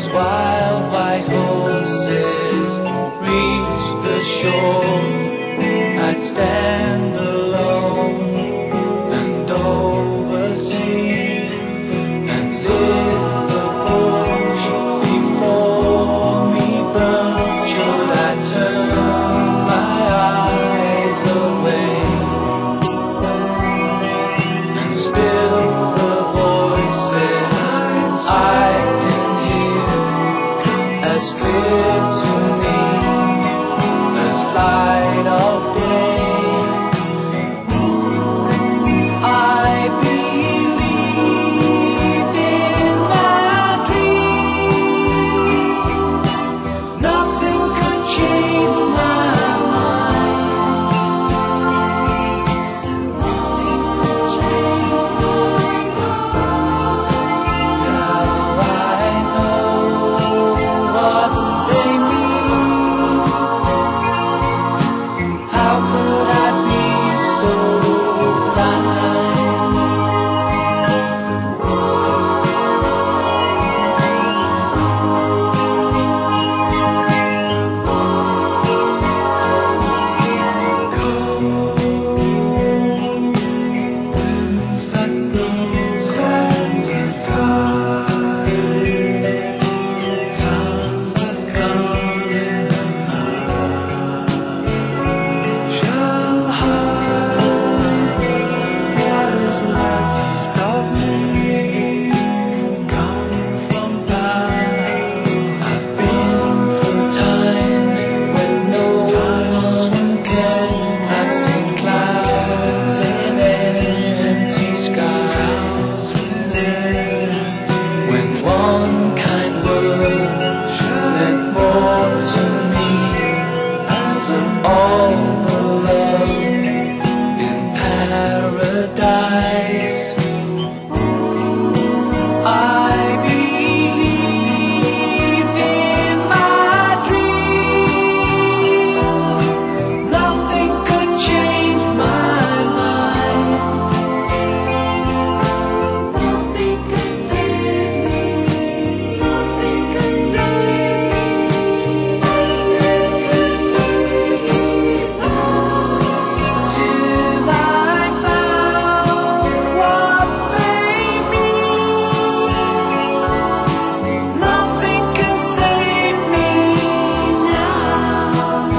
wild white horses reach the shore, I'd stand alone and oversee, and if the bush before me burned, should I turn my eyes away? And still the voices I can hear, as clear to me as light of day. I believed in my dreams, nothing could change my mind. Now I know what they mean. How could I be so blind? Winds that blow sands of time, sounds that come in the night, shall hide what is left of me, come from past. I've been through times when no one cared. I've seen clouds in empty skies, when one kind word meant more to me than all the love in paradise. I believed in my dreams, nothing could change my mind. Nothing could save me. Nothing could save me. Nothing could save me. Till I found what they mean, nothing can save me now.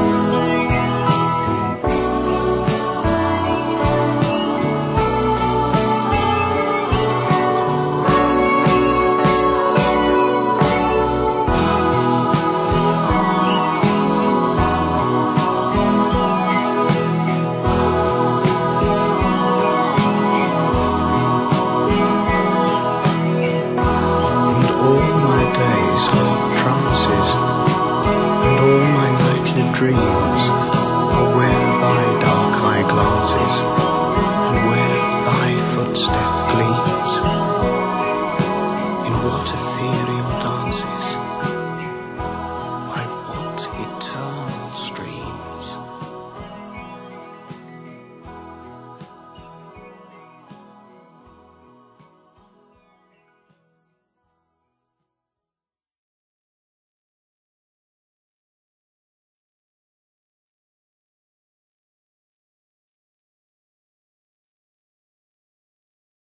And all my days are trances, and all my nightly dreams are where thy dark eye glances, and where thy footstep gleams.